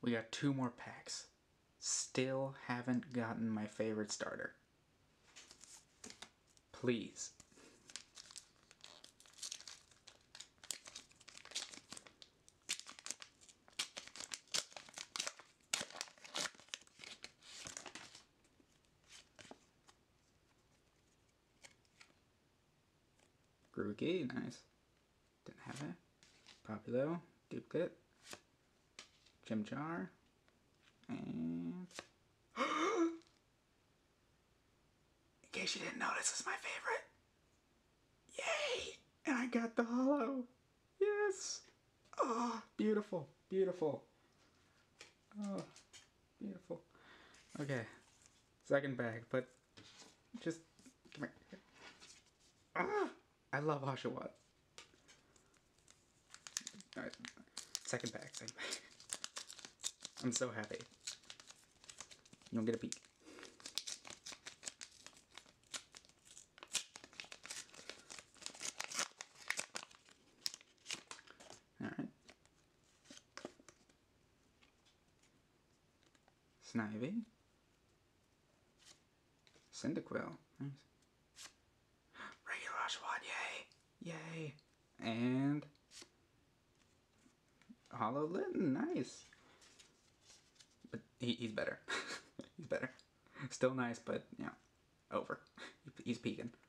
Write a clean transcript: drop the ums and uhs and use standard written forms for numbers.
We got 2 more packs. Still haven't gotten my favorite starter. Please. Grookey, nice. Didn't have it. Populo, duplicate. Chimchar. And... in case you didn't know, this is my favorite. Yay! And I got the holo. Yes! Oh, beautiful, beautiful. Oh, beautiful. Okay, second bag, but just come here. Ah! I love Oshawott. Alright, second bag, second bag. I'm so happy. You don't get a peek. Alright. Snivy. Cyndaquil. Nice. Regular Oshawott, yay! Yay! And... Hollow Litten, nice! But he's better. He's better. Still nice, but, you know, over. He's peeking.